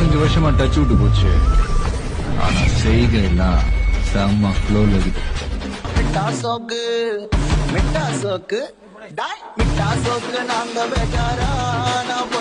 4-5 வருஷமா டச் விட்டு போச்சு. ஆனா செய்கை எல்லாம் செம்ம ஃப்ளோல இருக்கு. மிட்டா சோக்கு டாய் மிட்டா சோக்கு நாங்க பேஜாரா நான்